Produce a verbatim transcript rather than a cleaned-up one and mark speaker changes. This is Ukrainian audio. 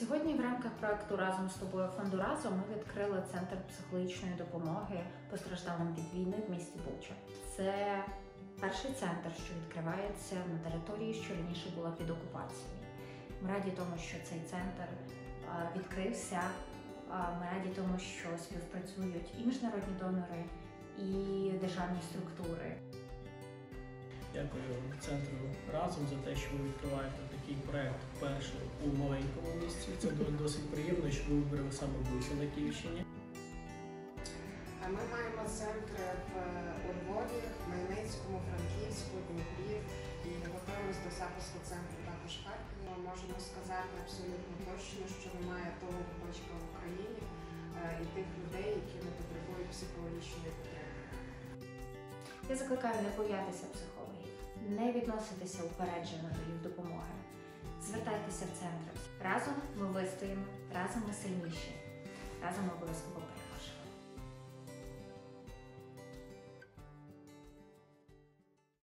Speaker 1: Сьогодні в рамках проекту «Разом з тобою» фонду «Разом» ми відкрили центр психологічної допомоги постраждалим від війни в місті Буча. Це перший центр, що відкривається на території, що раніше була під окупацією. Ми раді тому, що цей центр відкрився. Ми раді тому, що співпрацюють і міжнародні донори, і державні структури.
Speaker 2: Дякую центру «Разом» за те, що ви відкриваєте такий проєкт вперше у маленькому місті. Це досить приємно, що ви вибрали саме Бучу на Київщині.
Speaker 3: Ми маємо центри у Львові, Хмельницькому, Франківську, Дніпрі і готуємося до запуску центру також в Харкові. Ми можемо сказати абсолютно точно, що немає того куточка в Україні і тих людей, які не потребують психологічної підтримки.
Speaker 1: Я закликаю не боятися психологів, не відноситися упереджено до їх допомоги. Звертайтеся в центр. Разом ми вистоїмо, разом ми сильніші, разом ми обов'язково переможемо.